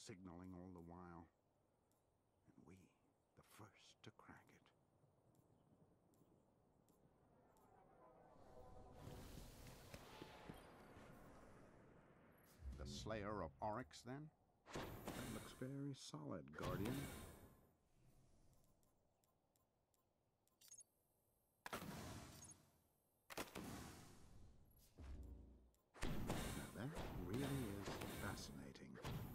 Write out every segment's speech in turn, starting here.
signaling all the while. And we, the first to crack it. The Slayer of Oryx, then? That looks very solid, Guardian. Now that really is fascinating.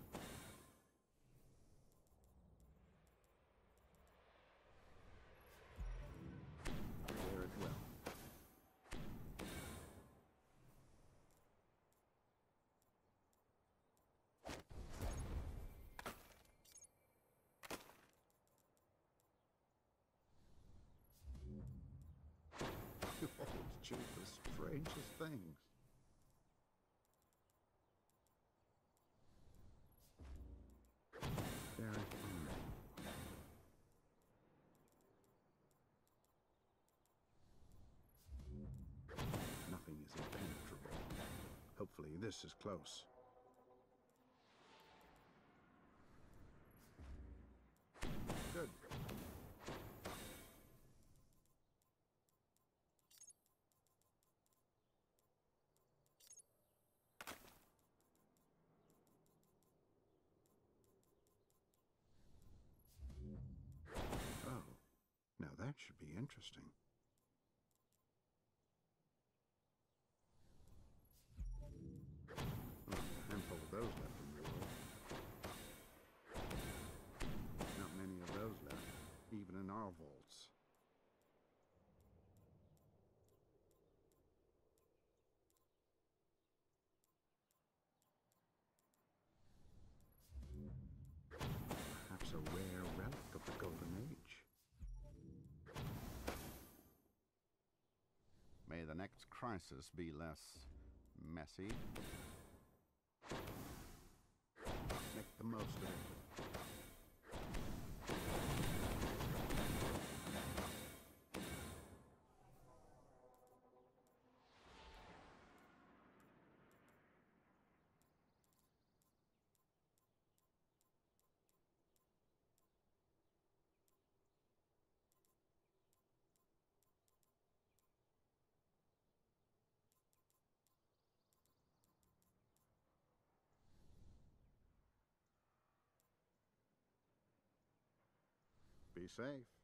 Fare it well. Oh, it's just the strangest things. Very fine. Nothing is impenetrable. Hopefully this is close. Good. Oh, now that should be interesting. Well, a handful of those left in the world. Not many of those left, even in our vaults. Perhaps a rare relic of the Golden Age. May the next crisis be less messy. Make the most of it. Be safe.